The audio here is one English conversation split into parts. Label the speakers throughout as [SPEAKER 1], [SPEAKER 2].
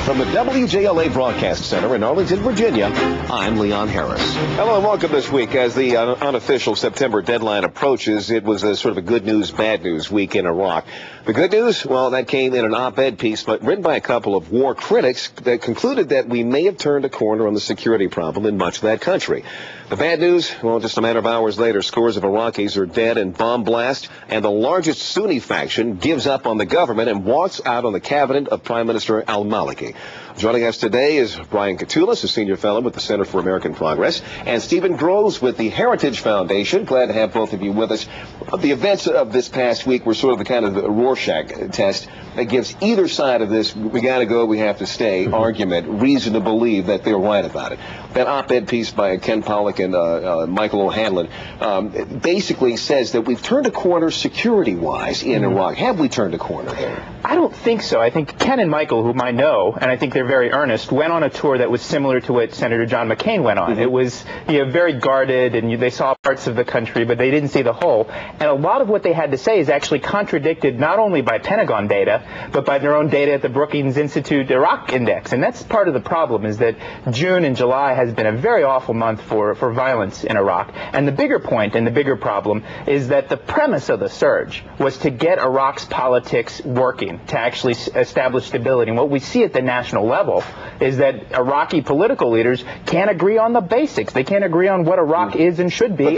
[SPEAKER 1] From the WJLA Broadcast Center in Arlington, Virginia, I'm Leon Harris. Hello and welcome this week. As the unofficial September deadline approaches, it was a sort of a good news, bad news week in Iraq. The good news, well, that came in an op-ed piece, but written by a couple of war critics that concluded that we may have turned a corner on the security problem in much of that country. The bad news, well, just a matter of hours later, scores of Iraqis are dead in bomb blast, and the largest Sunni faction gives up on the government and walks out on the cabinet of Prime Minister al-Maliki. Joining us today is Brian Katulis, a senior fellow with the Center for American Progress, and Stephen Groves with the Heritage Foundation. Glad to have both of you with us. The events of this past week were sort of the kind of the Rorschach test that gives either side of this we got to go, we have to stay argument reason to believe that they're right about it. That op-ed piece by Ken Pollack and Michael O'Hanlon basically says that we've turned a corner security-wise in Iraq. Have we turned a corner here?
[SPEAKER 2] I don't think so. I think Ken and Michael, whom I know, and I think they're very earnest, went on a tour that was similar to what Senator John McCain went on. It was very guarded, and they saw parts of the country, but they didn't see the whole. And a lot of what they had to say is actually contradicted not only by Pentagon data, but by their own data at the Brookings Institute Iraq Index. And that's part of the problem, is that June and July has been a very awful month for violence in Iraq. And the bigger point and the bigger problem is that the premise of the surge was to get Iraq's politics working, to actually establish stability. And what we see at the national level is that Iraqi political leaders can't agree on the basics. They can't agree on what Iraq is and should be.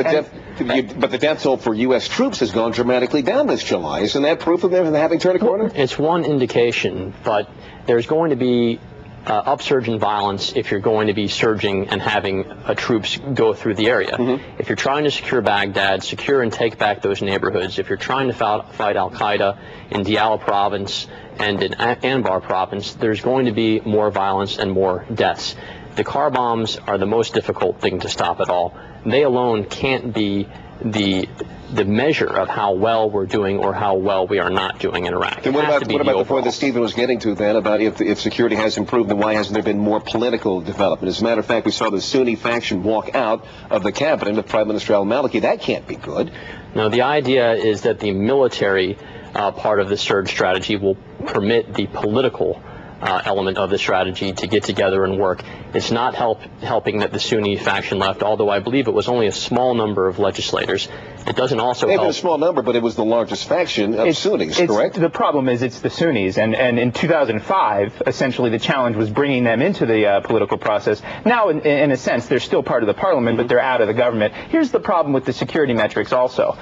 [SPEAKER 1] But the death toll for U.S. troops has gone dramatically down this July. Isn't that proof of them having turned a corner?
[SPEAKER 3] It's one indication, but there's going to be upsurge in violence if you're going to be surging and having troops go through the area. If you're trying to secure Baghdad, secure and take back those neighborhoods, if you're trying to fight al-Qaeda in Diyala province and in Anbar province, there's going to be more violence and more deaths. The car bombs are the most difficult thing to stop at all. They alone can't be the measure of how well we're doing or how well we are not doing in Iraq.
[SPEAKER 1] And what about the point that Stephen was getting to then about if security has improved, then why hasn't there been more political development? As a matter of fact, we saw the Sunni faction walk out of the cabinet of Prime Minister al-Maliki. That can't be good.
[SPEAKER 3] No, the idea is that the military part of the surge strategy will permit the political element of the strategy to get together and work. It's not helping that the Sunni faction left, although I believe it was only a small number of legislators. It doesn't also help.
[SPEAKER 1] Maybe a small number, but it was the largest faction of Sunnis, correct?
[SPEAKER 2] The problem is it's the Sunnis, and in 2005, essentially the challenge was bringing them into the political process. Now, in a sense, they're still part of the parliament, but they're out of the government. Here's the problem with the security metrics also,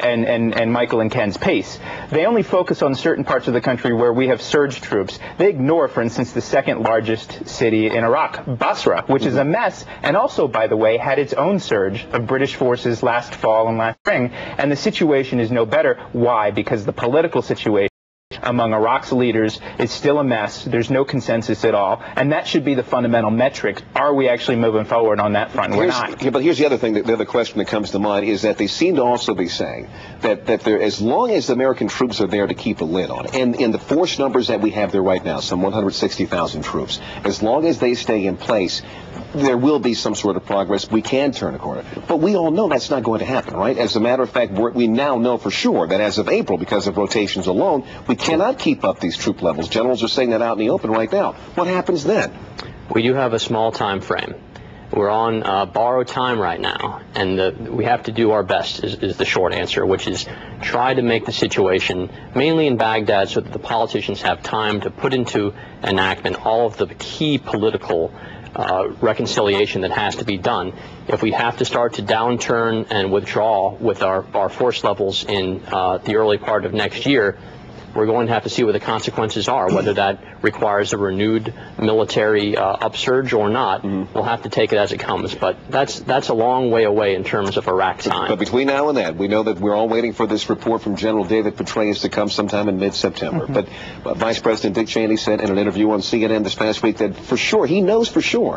[SPEAKER 2] and Michael and Ken's pace. They only focus on certain parts of the country where we have surge troops. They ignore, for instance, the second largest city in Iraq, Basra, which is a mess, and also, by the way, had its own surge of British forces last fall and last spring, and the situation is no better. Why? Because the political situation among Iraq's leaders is still a mess. There's no consensus at all, and that should be the fundamental metric. Are we actually moving forward on that front? We're not.
[SPEAKER 1] But here's the other thing, the other question that comes to mind is that they seem to also be saying that as long as the American troops are there to keep a lid on it, and in the force numbers that we have there right now, some 160,000 troops, as long as they stay in place, there will be some sort of progress. We can turn a corner. But we all know that's not going to happen, right? As a matter of fact, we now know for sure that as of April, because of rotations alone, we cannot keep up these troop levels. Generals are saying that out in the open right now. What happens then?
[SPEAKER 3] We do have a small time frame. We're on borrowed time right now, and we have to do our best is the short answer, which is try to make the situation, mainly in Baghdad, so that the politicians have time to put into enactment all of the key political reconciliation that has to be done. If we have to start to downturn and withdraw with our force levels in the early part of next year, we're going to have to see what the consequences are, whether that requires a renewed military upsurge or not. We'll have to take it as it comes, but that's a long way away in terms of Iraq time.
[SPEAKER 1] But between now and then, we know that we're all waiting for this report from General David Petraeus to come sometime in mid-September. But Vice President Dick Cheney said in an interview on CNN this past week that for sure, he knows for sure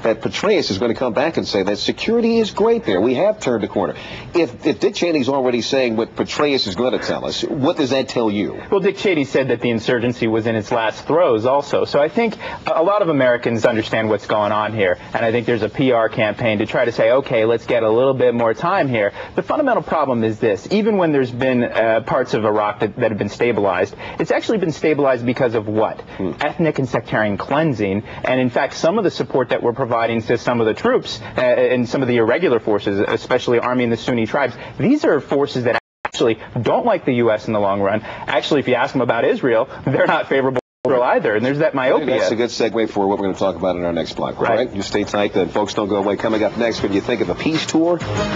[SPEAKER 1] that Petraeus is going to come back and say that security is great there. We have turned a corner. If Dick Cheney's already saying what Petraeus is going to tell us, what does that tell you?
[SPEAKER 2] Well, Dick Cheney said that the insurgency was in its last throes also. So I think a lot of Americans understand what's going on here. And I think there's a PR campaign to try to say, okay, let's get a little bit more time here. The fundamental problem is this. Even when there's been parts of Iraq that have been stabilized, it's actually been stabilized because of what? Ethnic and sectarian cleansing. And in fact, some of the support that we're providing to some of the troops and some of the irregular forces, especially Army and the Sunni tribes, these are forces that actually don't like the U.S. in the long run. Actually, if you ask them about Israel, they're not favorable to Israel either, and there's that myopia.
[SPEAKER 1] That's a good segue for what we're going to talk about in our next block, all right? You stay tight, then folks don't go away. Coming up next, when you think of a peace tour,